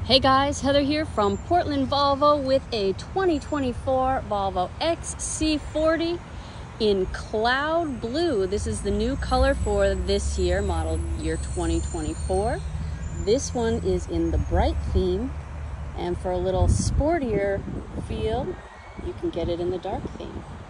Hey guys, Heather here from Portland Volvo with a 2024 Volvo XC40 in cloud blue. This is the new color for this year, model year 2024. This one is in the bright theme, and for a little sportier feel, you can get it in the dark theme.